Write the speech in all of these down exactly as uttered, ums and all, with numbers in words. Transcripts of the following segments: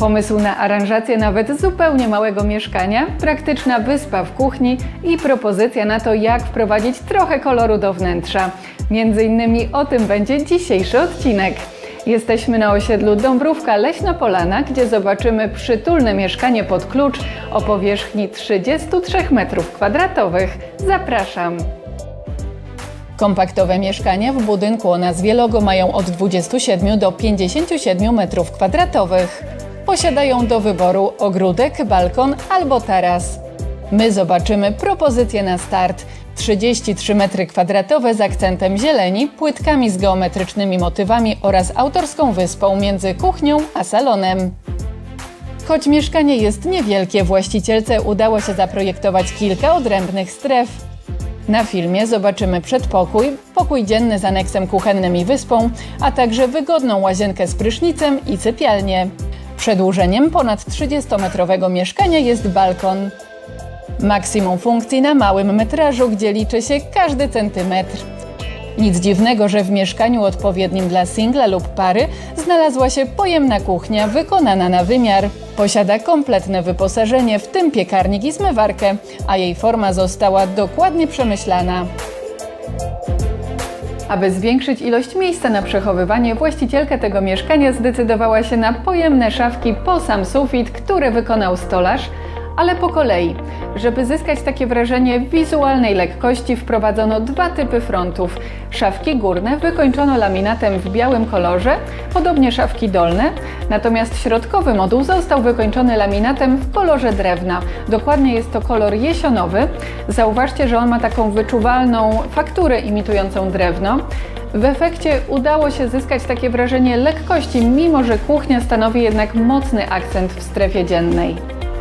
Pomysł na aranżację nawet zupełnie małego mieszkania, praktyczna wyspa w kuchni i propozycja na to, jak wprowadzić trochę koloru do wnętrza. Między innymi o tym będzie dzisiejszy odcinek. Jesteśmy na osiedlu Dąbrówka Leśna Polana, gdzie zobaczymy przytulne mieszkanie pod klucz o powierzchni trzydziestu trzech metrów kwadratowych. Zapraszam! Kompaktowe mieszkania w budynku o nazwie Logo mają od dwudziestu siedmiu do pięćdziesięciu siedmiu metrów kwadratowych. Posiadają do wyboru ogródek, balkon albo taras. My zobaczymy propozycję na start. trzydzieści trzy metry kwadratowe z akcentem zieleni, płytkami z geometrycznymi motywami oraz autorską wyspą między kuchnią a salonem. Choć mieszkanie jest niewielkie, właścicielce udało się zaprojektować kilka odrębnych stref. Na filmie zobaczymy przedpokój, pokój dzienny z aneksem kuchennym i wyspą, a także wygodną łazienkę z prysznicem i sypialnię. Przedłużeniem ponad trzydziestometrowego mieszkania jest balkon. Maksimum funkcji na małym metrażu, gdzie liczy się każdy centymetr. Nic dziwnego, że w mieszkaniu odpowiednim dla singla lub pary znalazła się pojemna kuchnia wykonana na wymiar. Posiada kompletne wyposażenie, w tym piekarnik i zmywarkę, a jej forma została dokładnie przemyślana. Aby zwiększyć ilość miejsca na przechowywanie, właścicielka tego mieszkania zdecydowała się na pojemne szafki po sam sufit, które wykonał stolarz, ale po kolei. Żeby zyskać takie wrażenie wizualnej lekkości, wprowadzono dwa typy frontów. Szafki górne wykończono laminatem w białym kolorze, podobnie szafki dolne, natomiast środkowy moduł został wykończony laminatem w kolorze drewna. Dokładnie jest to kolor jesionowy. Zauważcie, że on ma taką wyczuwalną fakturę imitującą drewno. W efekcie udało się zyskać takie wrażenie lekkości, mimo że kuchnia stanowi jednak mocny akcent w strefie dziennej.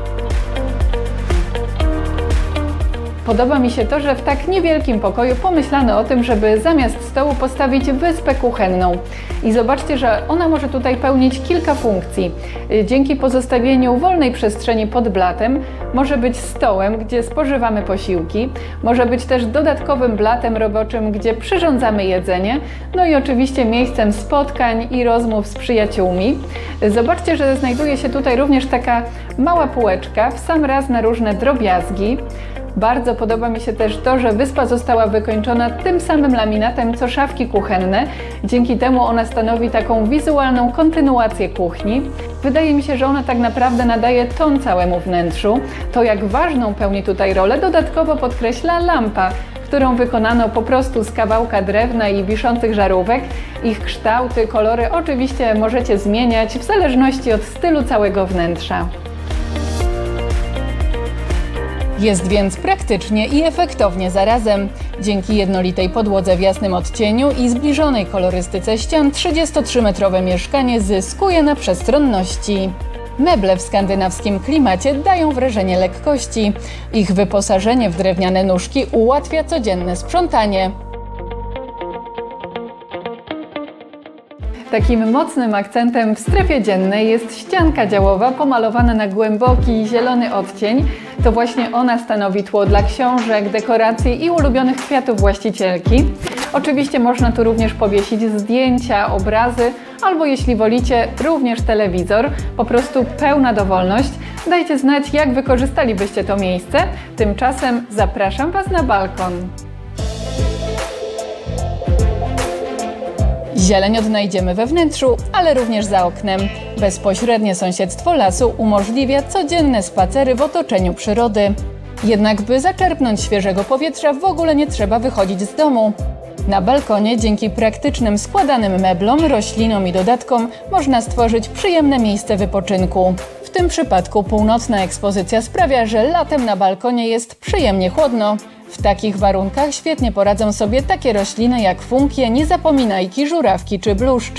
Podoba mi się to, że w tak niewielkim pokoju pomyślano o tym, żeby zamiast stołu postawić wyspę kuchenną. I zobaczcie, że ona może tutaj pełnić kilka funkcji. Dzięki pozostawieniu wolnej przestrzeni pod blatem może być stołem, gdzie spożywamy posiłki, może być też dodatkowym blatem roboczym, gdzie przyrządzamy jedzenie, no i oczywiście miejscem spotkań i rozmów z przyjaciółmi. Zobaczcie, że znajduje się tutaj również taka mała półeczka w sam raz na różne drobiazgi. Bardzo podoba mi się też to, że wyspa została wykończona tym samym laminatem co szafki kuchenne. Dzięki temu ona stanowi taką wizualną kontynuację kuchni. Wydaje mi się, że ona tak naprawdę nadaje ton całemu wnętrzu. To, jak ważną pełni tutaj rolę, dodatkowo podkreśla lampa, którą wykonano po prostu z kawałka drewna i wiszących żarówek. Ich kształty, kolory oczywiście możecie zmieniać w zależności od stylu całego wnętrza. Jest więc praktycznie i efektownie zarazem. Dzięki jednolitej podłodze w jasnym odcieniu i zbliżonej kolorystyce ścian trzydziestotrzymetrowe mieszkanie zyskuje na przestronności. Meble w skandynawskim klimacie dają wrażenie lekkości. Ich wyposażenie w drewniane nóżki ułatwia codzienne sprzątanie. Takim mocnym akcentem w strefie dziennej jest ścianka działowa pomalowana na głęboki zielony odcień. To właśnie ona stanowi tło dla książek, dekoracji i ulubionych kwiatów właścicielki. Oczywiście można tu również powiesić zdjęcia, obrazy, albo jeśli wolicie, również telewizor. Po prostu pełna dowolność. Dajcie znać, jak wykorzystalibyście to miejsce. Tymczasem zapraszam Was na balkon. Zieleń odnajdziemy we wnętrzu, ale również za oknem. Bezpośrednie sąsiedztwo lasu umożliwia codzienne spacery w otoczeniu przyrody. Jednak by zaczerpnąć świeżego powietrza, w ogóle nie trzeba wychodzić z domu. Na balkonie dzięki praktycznym składanym meblom, roślinom i dodatkom można stworzyć przyjemne miejsce wypoczynku. W tym przypadku północna ekspozycja sprawia, że latem na balkonie jest przyjemnie chłodno. W takich warunkach świetnie poradzą sobie takie rośliny jak funkie, niezapominajki, żurawki czy bluszcz.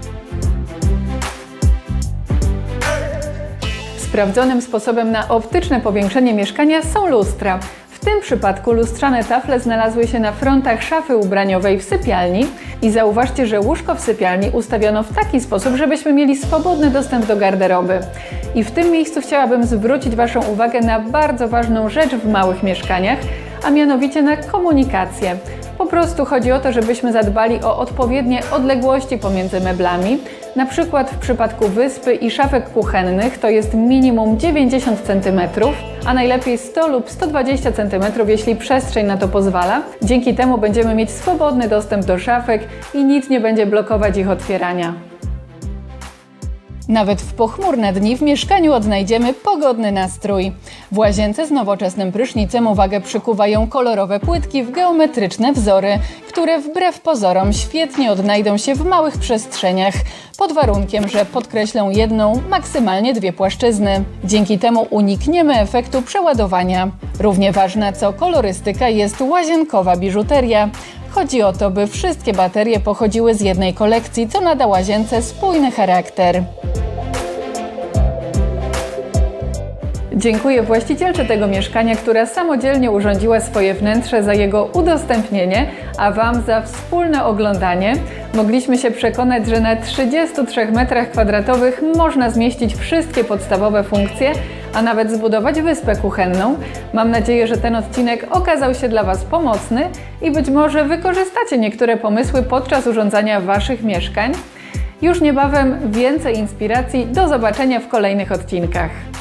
Sprawdzonym sposobem na optyczne powiększenie mieszkania są lustra. W tym przypadku lustrzane tafle znalazły się na frontach szafy ubraniowej w sypialni i zauważcie, że łóżko w sypialni ustawiono w taki sposób, żebyśmy mieli swobodny dostęp do garderoby. I w tym miejscu chciałabym zwrócić Waszą uwagę na bardzo ważną rzecz w małych mieszkaniach, a mianowicie na komunikację. Po prostu chodzi o to, żebyśmy zadbali o odpowiednie odległości pomiędzy meblami. Na przykład w przypadku wyspy i szafek kuchennych to jest minimum dziewięćdziesiąt centymetrów, a najlepiej sto lub sto dwadzieścia centymetrów, jeśli przestrzeń na to pozwala. Dzięki temu będziemy mieć swobodny dostęp do szafek i nic nie będzie blokować ich otwierania. Nawet w pochmurne dni w mieszkaniu odnajdziemy pogodny nastrój. W łazience z nowoczesnym prysznicem uwagę przykuwają kolorowe płytki w geometryczne wzory, które wbrew pozorom świetnie odnajdą się w małych przestrzeniach, pod warunkiem, że podkreślą jedną, maksymalnie dwie płaszczyzny. Dzięki temu unikniemy efektu przeładowania. Równie ważna co kolorystyka jest łazienkowa biżuteria. Chodzi o to, by wszystkie baterie pochodziły z jednej kolekcji, co nada łazience spójny charakter. Dziękuję właścicielce tego mieszkania, która samodzielnie urządziła swoje wnętrze, za jego udostępnienie, a Wam za wspólne oglądanie. Mogliśmy się przekonać, że na trzydziestu trzech metrach kwadratowych można zmieścić wszystkie podstawowe funkcje, a nawet zbudować wyspę kuchenną. Mam nadzieję, że ten odcinek okazał się dla Was pomocny i być może wykorzystacie niektóre pomysły podczas urządzania Waszych mieszkań. Już niebawem więcej inspiracji. Do zobaczenia w kolejnych odcinkach.